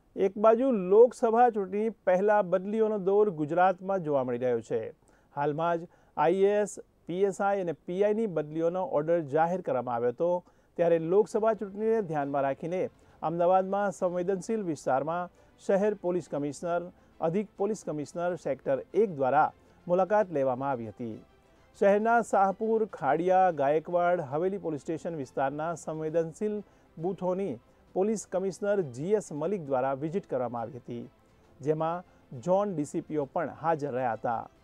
એક બાજુ લોકસભા ચૂંટણી પહેલા બદલીઓનો દોર ગુજરાતમાં જોવા મળી રહ્યો છે। હાલમાં જ આઈએએસ, પીએસઆઈ અને પીઆઈની બદલીઓનો ઓર્ડર જાહેર કરવામાં આવ્યો હતો। ત્યારે લોકસભા ચૂંટણીને ધ્યાનમાં રાખીને અમદાવાદમાં સંવેદનશીલ વિસ્તારમાં શહેર પોલીસ કમિશનર, અધિક પોલીસ કમિશનર સેક્ટર 1 દ્વારા મુલાકાત લેવામાં આવી હતી। શહેરના શાહપુર, ખાડિયા, ગાયકવાડ, હવેલી પોલીસ સ્ટેશન વિસ્તારના સંવેદનશીલ બૂથોની પોલીસ કમિશનર જીએસ મલિક દ્વારા વિઝિટ કરવામાં આવી હતી, જેમાં ઝોન ડીસીપીઓ પણ હાજર રહ્યા હતા।